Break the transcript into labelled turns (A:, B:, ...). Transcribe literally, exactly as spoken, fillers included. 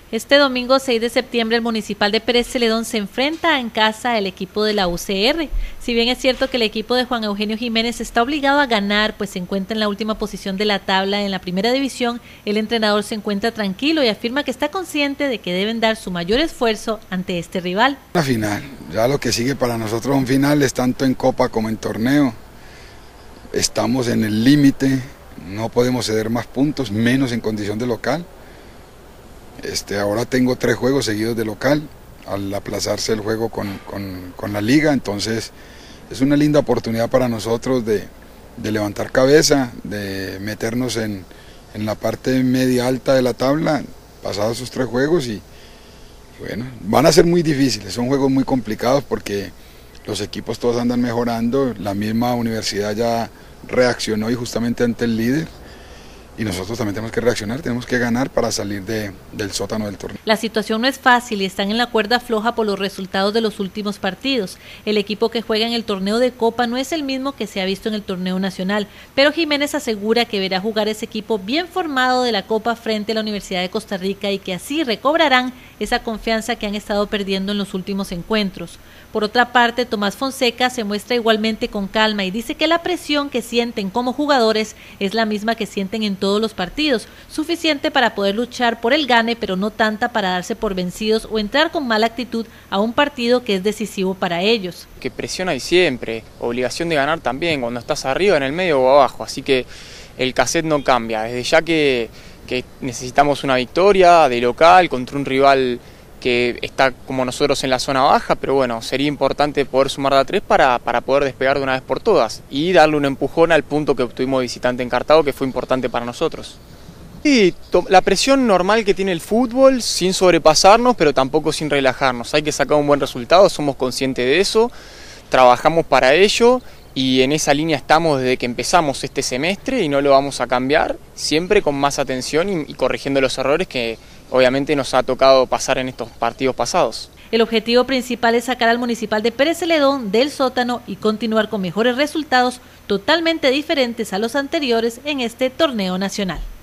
A: Este domingo seis de septiembre el Municipal de Pérez Celedón se enfrenta en casa al equipo de la U C R. Si bien es cierto que el equipo de Juan Eugenio Jiménez está obligado a ganar, pues se encuentra en la última posición de la tabla en la primera división, el entrenador se encuentra tranquilo y afirma que está consciente de que deben dar su mayor esfuerzo ante este rival.
B: Una final, ya lo que sigue para nosotros son finales, tanto en Copa como en torneo. Estamos en el límite, no podemos ceder más puntos, menos en condición de local. Este, ahora tengo tres juegos seguidos de local, al aplazarse el juego con, con, con la liga, entonces es una linda oportunidad para nosotros de, de levantar cabeza, de meternos en, en la parte media alta de la tabla, pasados esos tres juegos y bueno, van a ser muy difíciles, son juegos muy complicados porque los equipos todos andan mejorando, la misma universidad ya reaccionó y justamente ante el líder. Y nosotros también tenemos que reaccionar, tenemos que ganar para salir de, del sótano del torneo.
A: La situación no es fácil y están en la cuerda floja por los resultados de los últimos partidos. El equipo que juega en el torneo de Copa no es el mismo que se ha visto en el torneo nacional, pero Jiménez asegura que verá jugar ese equipo bien formado de la Copa frente a la Universidad de Costa Rica y que así recobrarán esa confianza que han estado perdiendo en los últimos encuentros. Por otra parte, Tomás Fonseca se muestra igualmente con calma y dice que la presión que sienten como jugadores es la misma que sienten en todos los partidos, suficiente para poder luchar por el gane, pero no tanta para darse por vencidos o entrar con mala actitud a un partido que es decisivo para ellos.
C: Que presión hay siempre, obligación de ganar también, cuando estás arriba, en el medio o abajo, así que el cassette no cambia, desde ya que, que necesitamos una victoria de local contra un rival que está como nosotros en la zona baja, pero bueno, sería importante poder sumar de a tres para, para poder despegar de una vez por todas y darle un empujón al punto que obtuvimos visitante en Cartago, que fue importante para nosotros. Y la presión normal que tiene el fútbol, sin sobrepasarnos, pero tampoco sin relajarnos. Hay que sacar un buen resultado, somos conscientes de eso, trabajamos para ello y en esa línea estamos desde que empezamos este semestre y no lo vamos a cambiar, siempre con más atención y, y corrigiendo los errores que obviamente nos ha tocado pasar en estos partidos pasados.
A: El objetivo principal es sacar al Municipal de Pérez Celedón del sótano y continuar con mejores resultados totalmente diferentes a los anteriores en este torneo nacional.